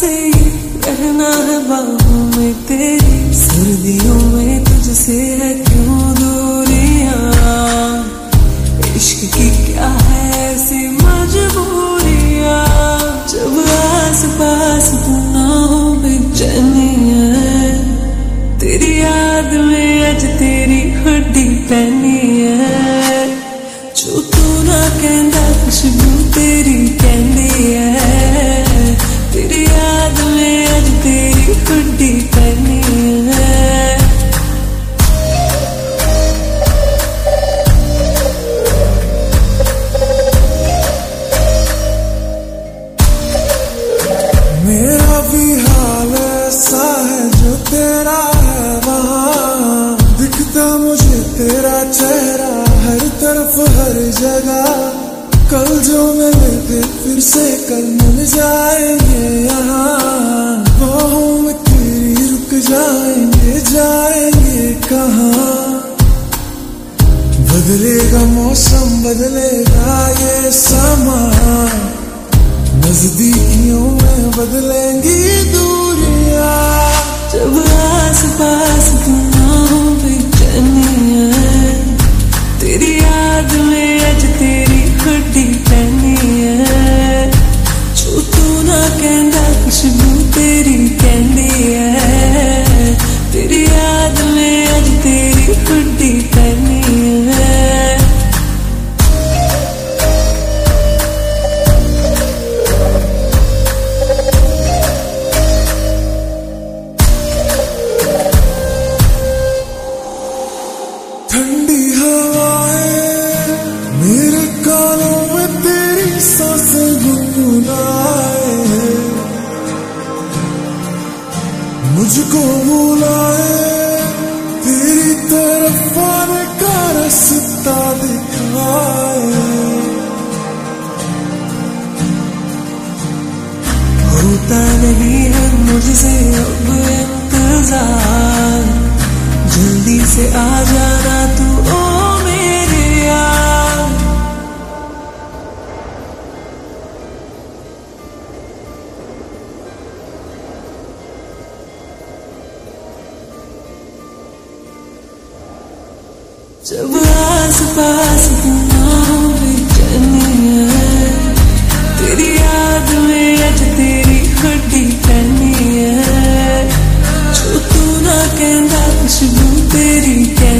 से ही रहना है बाहों में तेरी, सर्दियों में तुझसे है क्यों दूरियां, इश्क की क्या है ऐसी मजबूरियां, जब आस पास तू ना हो बेचैनी है, तेरी याद में आज तेरी हड्डी पैनी है, जो तू ना कहंदा खुशबू तेरी कहंदी है, तेरी याद में आज तेरी हड्डी पैनी है। मेरा भी हाल ऐसा है जो तेरा है, वहाँ दिखता मुझे तेरा चेहरा हर तरफ हर जगह, कल जो मिले थे फिर से कल मिल जाएंगे, यहाँ बाहों में तेरी रुक जाएंगे, जाएंगे कहाँ, बदलेगा मौसम बदलेगा ये समा, नजदीकियों में बदलेंगी दूरियां, जब आस पास तू ना हो बेचैनी है, तेरी याद में आज तेरी हड्डी पैनी है, जो तू ना कहंदा खुशबू तेरी कहंदी है, तेरी याद में आज तेरी हड्डी पैनी है। ठंडी हवाएं मेरे कानों में तेरी सांसें गुनगुनाए, मुझको बुलाए तेरी तरफ आने का रास्ता दिखाए, होता नहीं है मुझसे अब इंतजार, जल्दी से आ जाना तू ओ मेरे यार। जब आस पास तू ना हो बेचैनी है, तेरी याद में आज तेरी हड्डी पैनी है, जो तू ना कहंदा खुशबू तेरी